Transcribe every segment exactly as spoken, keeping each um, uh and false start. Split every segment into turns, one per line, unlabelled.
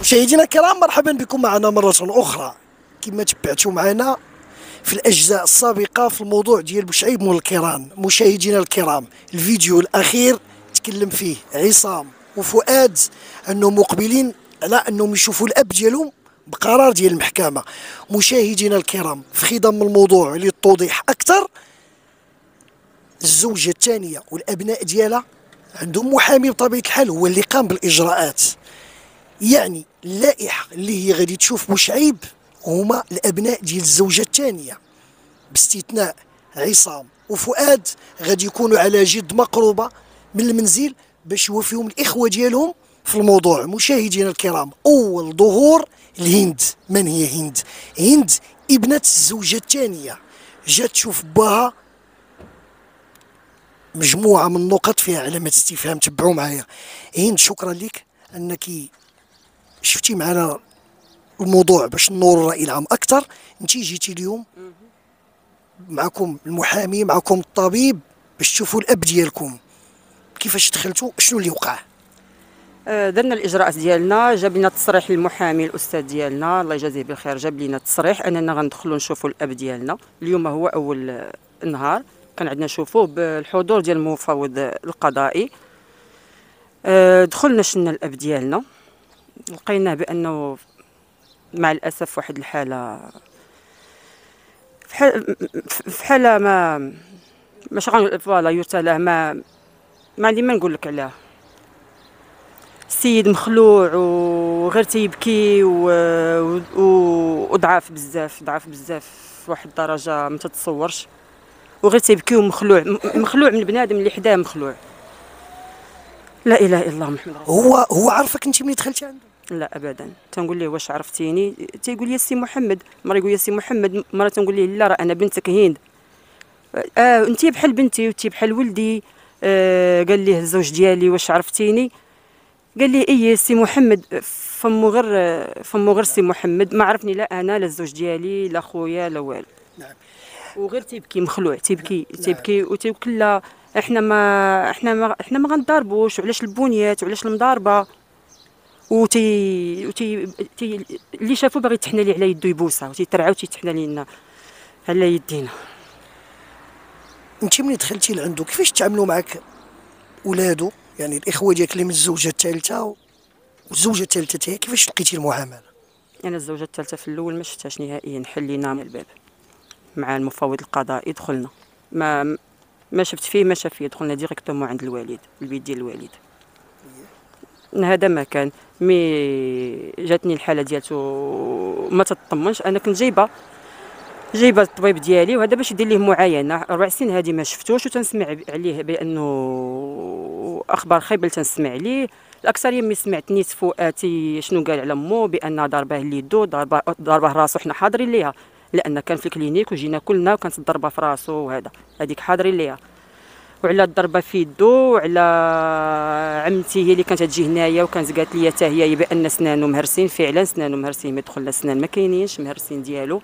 مشاهدينا الكرام، مرحبا بكم معنا مرة أخرى. كما تبعتوا معنا في الأجزاء السابقة في الموضوع ديال بوشعيب مول الكيران. مشاهدينا الكرام، الفيديو الأخير تكلم فيه عصام وفؤاد أنهم مقبلين على أنهم يشوفوا الأب ديالهم بقرار ديال المحكمة. مشاهدينا الكرام، في خضم الموضوع للتوضيح أكثر، الزوجة الثانية والأبناء ديالها عندهم محامي بطبيعة الحال هو اللي قام بالإجراءات. يعني اللائحة اللي هي غادي تشوف بوشعيب هما الأبناء ديال الزوجة الثانية، باستثناء عصام وفؤاد غادي يكونوا على جد مقروبة من المنزل باش يوفيهم الإخوة ديالهم في الموضوع. مشاهدينا الكرام، أول ظهور الهند. من هي هند؟ هند ابنة الزوجة الثانية، جات تشوف باها. مجموعة من النقط فيها علامة استفهام، تبعوا معايا. هند، شكرا لك أنك شفتي معنا الموضوع باش نور الرأي العام أكثر. أنت جيتي اليوم معكم المحامي، معكم الطبيب، باش تشوفوا الأب ديالكم. كيفاش دخلتوا؟ شنو اللي وقع؟
درنا الاجراءات ديالنا، جاب لنا تصريح المحامي الاستاذ ديالنا الله يجازيه بالخير، جاب لنا تصريح اننا غندخلوا نشوفوا الاب ديالنا. اليوم هو اول نهار كان عندنا نشوفوه بالحضور ديال المفوض القضائي. دخلنا شفنا الاب ديالنا، لقيناه بانه مع الاسف واحد الحاله، في حاله ما ماشي غنقول فوالا يرتلاه، ما ما عندي ما نقول لك عليها. السيد مخلوع وغير تيبكي وضعاف بزاف، ضعاف بزاف واحد الدرجه ما تتصورش، وغير تيبكي ومخلوع، مخلوع من بنادم اللي حداه مخلوع. لا اله الا الله محمد رسول الله.
هو هو عرفك انت ملي دخلتي عنده؟
لا ابدا. تنقول ليه واش عرفتيني؟ تيقول لي السي محمد، مره يقول لي السي محمد، مره تنقول ليه لا راه انا بنتك هند. اه انت بحال بنتي وانت بحال ولدي. آه قال ليه الزوج ديالي واش عرفتيني؟ قال لي ايه السي محمد. فمو غير فمو غير السي محمد، ما عرفني لا انا لا الزوج ديالي لا خويا لا والو.
نعم.
وغير تيبكي مخلوع، تيبكي
نعم.
تيبكي وتيقول لا احنا ما احنا ما احنا ما غنضربوش، وعلاش البنيات وعلاش المضاربه. وتي وتي تي اللي شافو باغي يتحنى لي على يدو يبوسها، وتيترعى وتيتحنى لينا على يدينا.
انت ملي دخلتي لعندو كيفاش تعاملوا معك ولادو؟ يعني الاخوه ديالك اللي من الزوجه الثالثه والزوجه الثالثه هي، كيفاش لقيتي المعامله؟
انا الزوجه الثالثه في الاول ما شفتهاش نهائيا، حلينا من الباب مع المفوض القضائي، دخلنا ما ما شفت فيه ما شاف فيه، دخلنا ديريكتومون عند الوالد، البيت ديال الوالد. هذا ما كان. مي جاتني الحاله ديالته ما تطمنش، انا كنت جايبه جايبه الطبيب ديالي وهذا باش يدير ليه معاينه. اربع سنين هذه ما شفتوش، وتنسمع عليه بانه اخبار خايبه اللي تنسمع عليه. الاكثريه ملي سمعت نيت فؤاتي شنو قال على مو، بان ضربه ليدو، ضربه ضربه راسو، حنا حاضرين ليها لان كان في الكلينيك وجينا كلنا وكانت الضربه في راسو، وهذا هذيك حاضرين ليها. وعلى الضربه في يدو، وعلى عمتي هي اللي كانت تجي هنايا وكانت قالت لي حتى هي بان سنانو مهرسين. فعلا سنانو مهرسين، ما دخلنا سنان ما كاينينش مهرسين ديالو.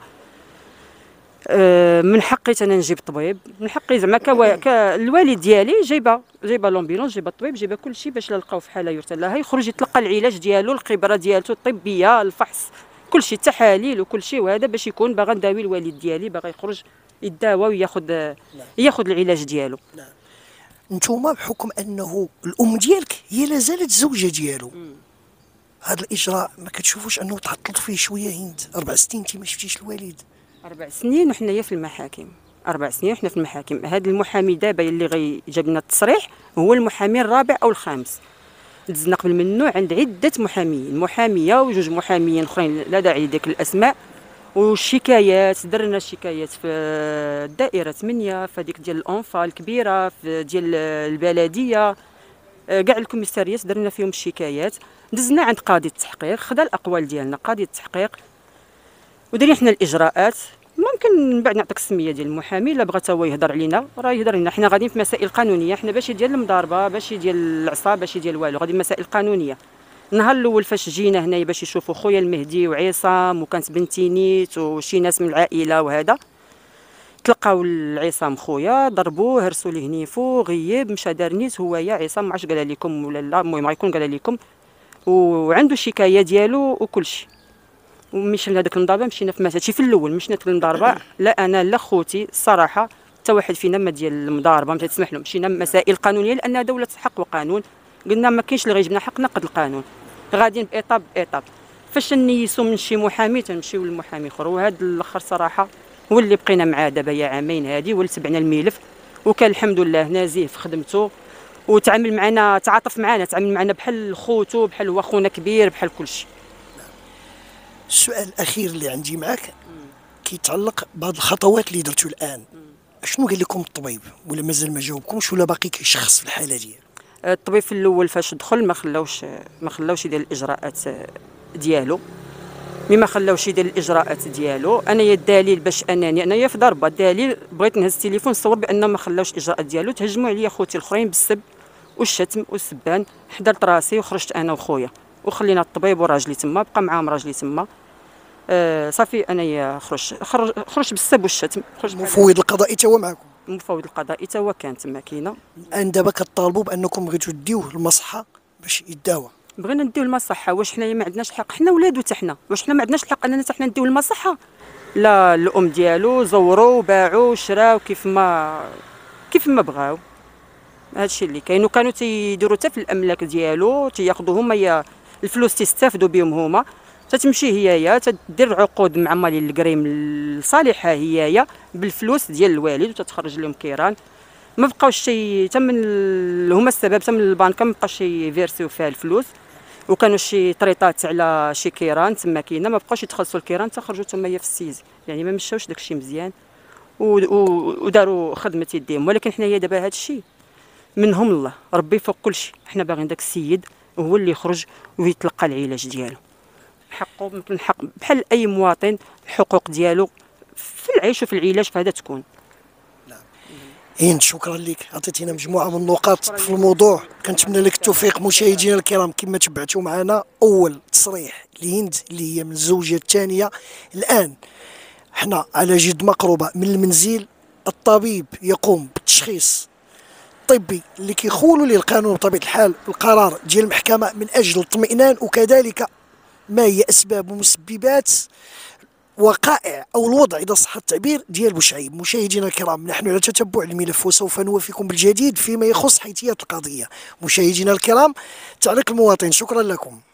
أه من حقي انا نجيب طبيب، من حقي زعما كالوالد ديالي جايبه جايبه لومبيلونس، جايبه الطبيب، جايبه كل شيء باش لا لقاو في حاله يرثى لها يخرج يتلقى العلاج ديالو، الخبره ديالته الطبيه، الفحص، كل شيء، التحاليل وكل شيء. وهذا باش يكون باغا نداوي الوالد ديالي، باغا يخرج يداوى وياخذ ياخذ العلاج ديالو.
نعم. نتوما بحكم انه الام ديالك هي لا زالت زوجه ديالو، هذا الاجراء ما كتشوفوش انه تعطلت فيه شويه؟ هند، اربع سنين انت ما شفتيش الوالد.
اربع سنين وحنايا في المحاكم، اربع سنين وحنا في المحاكم. هذا المحامي دابا اللي غيجاب لنا التصريح هو المحامي الرابع او الخامس. دزنا قبل منه عند عده محاميين، محاميه وجوج محاميين اخرين لا داعي لذكر الاسماء. والشكايات درنا الشكايات في الدائره ثمانية، في هذيك ديال الانفا الكبيره، في ديال البلديه، كاع الكوميساريات درنا فيهم الشكايات. دزنا عند قاضي التحقيق، خدا الاقوال ديالنا قاضي التحقيق، ودرنا حنا الاجراءات. ممكن من بعد نعطيك السميه ديال المحامي الا بغى هو يهضر علينا، راه يهضر لنا. حنا غاديين في مسائل قانونيه، حنا ماشي ديال المضاربه، ماشي ديال العصا، ماشي ديال والو، غادي مسائل قانونيه. النهار الاول فاش جينا هنايا باش يشوفوا خويا المهدي وعصام، وكانت بنتي نيت وشي ناس من العائله، وهذا تلقاو العصام خويا، ضربوه، هرسوا ليه نيفو، غيب، مشى دار نيت هو يا عصام، ما عرفتش قال لكم ولا لا، المهم غيكون قال لكم. وعنده شكايه ديالو وكل شيء. ومشينا لهذاك المضاربه، مشينا في هادشي في الاول، مشينا في المضاربه لا انا لا خوتي الصراحه حتى واحد فينا ما ديال المضاربه ما تسمح له. مشينا مسائل قانونيه لانها دوله حق وقانون، قلنا ما كاينش اللي غيجبنا حق نقد القانون، غاديين بايطاب بايطاب. فاش نيسوا من شي محامي تنمشيو للمحامي اخر، وهذا الاخر صراحه هو اللي بقينا معاه دابا يا عامين هادي، هو اللي تبعنا الملف وكان الحمد لله نزيه في خدمته وتعامل معنا، تعاطف معنا، تعامل معنا بحال خوتو، بحال هو خونا كبير، بحال كل شيء.
السؤال الاخير اللي عندي معك كيتعلق بهذه الخطوات اللي درتو الان. شنو قال لكم الطبيب ولا مازال ما جاوبكمش ولا باقي كيشخص في الحاله ديالو؟
الطبيب في الاول فاش دخل ما خلاوش ما خلاوش يدير الاجراءات ديالو، مي ما خلاوش يدير الاجراءات ديالو. انايا الدليل باش انني انايا في ضربه الدليل بغيت نهز التليفون نصور بان ما خلاوش الاجراءات ديالو، تهجموا عليا خوتي الاخرين بالسب والشتم والسبان، حضرت راسي وخرجت انا وخويا وخلينا الطبيب وراجلي تما، بقى معاهم راجلي تما. آه صافي انايا خرج خرج خرج بالسب والشتم.
المفوض القضائي تا هو معكم؟
المفوض القضائي تا هو كان تما كاينه.
الان دابا كطالبوا بانكم بغيتوا ديوه للمصحه باش يداوى؟
بغينا نديو المصحه، واش حنايا ما عندناش الحق؟ حنا ولادو حتى حنا، واش حنا ما عندناش الحق اننا حتى حنا نديو المصحه؟ لا، الام ديالو زوروا وباعوا وشراو كيف ما كيف ما بغاو. هادشي اللي كاين، وكانوا تيديروا حتى في الاملاك ديالو تياخذوا هما الفلوس تيستافدوا بهم هما، تتمشي هيايا تدير عقود مع مالي الكريم لصالحها هيايا بالفلوس ديال الوالد وتتخرج لهم كيران. ما بقاوش شي حتى من هما السبب، حتى من البنكه ما بقاش يفيرسيو فيها الفلوس، وكانوا شي طريطات على شي كيران تما كاينه ما بقاوش يتخلصوا الكيران تخرجوا تما هي في السيزي، يعني ما مشاوش داكشي مزيان وداروا خدمه يديهم. ولكن حنايا دابا هذا الشيء منهم الله، ربي فوق كل شيء، حنا باغيين داك السيد هو اللي يخرج ويتلقى العلاج ديالو حقه مثل الحق بحال اي مواطن، الحقوق ديالو في العيش وفي العلاج فهذا تكون.
هند شكرا لك، عطيتينا مجموعه من النقاط في الموضوع، كنتمنى لك التوفيق. مشاهدينا الكرام كما تبعتوا معنا اول تصريح لهند اللي هي من الزوجه الثانيه. الان حنا على جد مقربه من المنزل، الطبيب يقوم بالتشخيص الطبي اللي كيخولوا ليه القانون بطبيعه الحال القرار ديال المحكمه من اجل الاطمئنان، وكذلك ما هي اسباب ومسببات وقائع او الوضع اذا صح التعبير ديال بوشعيب. مشاهدينا الكرام نحن على تتبع الملف وسوف نوافيكم بالجديد فيما يخص حيثيات القضيه. مشاهدينا الكرام تعليق المواطن، شكرا لكم.